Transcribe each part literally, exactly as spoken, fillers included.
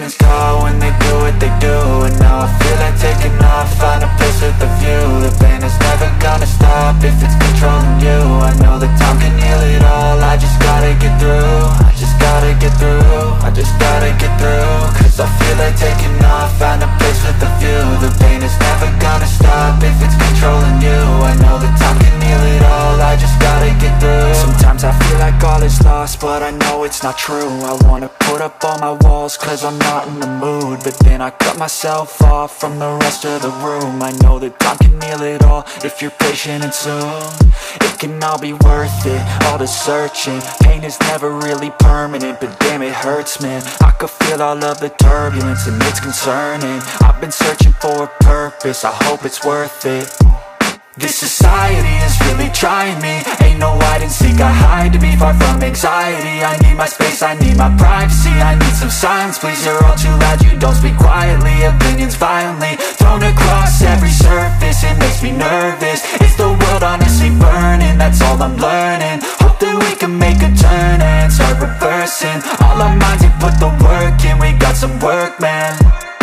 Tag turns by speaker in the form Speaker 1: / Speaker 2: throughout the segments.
Speaker 1: demons call when they do what they do. And now I feel like taking off, find a place with a view. The pain is never gonna stop if it's controlling you. I know that time can heal it all, I just gotta get through. I just gotta get through, I just gotta get through. Cause I feel like taking off, find a place with a view. The pain is never gonna stop if it's controlling you. I know that time can heal it all, I just gotta get through. Sometimes I feel like all is lost, but I know it's not true. I wanna put up all my walls cause I'm not in the mood, but then I cut myself off from the rest of the room. I know that time can heal it all if you're patient and soon. It can all be worth it, all the searching. Pain is never really permanent, but damn it hurts, man. I could feel all of the turbulence and it's concerning. I've been searching for a purpose, I hope it's worth it. This society is really trying me. Ain't no hide and seek, I hide to be far from anxiety. I need my space, I need my privacy. I need some silence, please, you're all too loud. You don't speak quietly, opinions violently thrown across every surface. It makes me nervous, it's the world honestly burning. That's all I'm learning, hope that we can make a turn and start reversing. All our minds and put the work in, we got some work, man.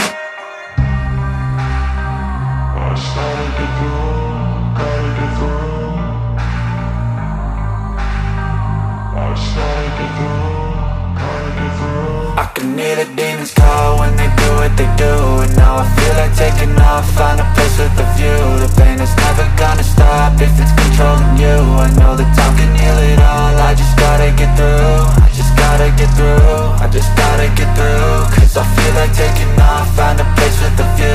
Speaker 1: I started to do I can hear the demons call when they do what they do. And now I feel like taking off, find a place with a view. The pain is never gonna stop if it's controlling you. I know that time can heal it all, I just gotta get through. I just gotta get through, I just gotta get through. Cause I feel like taking off, find a place with a view.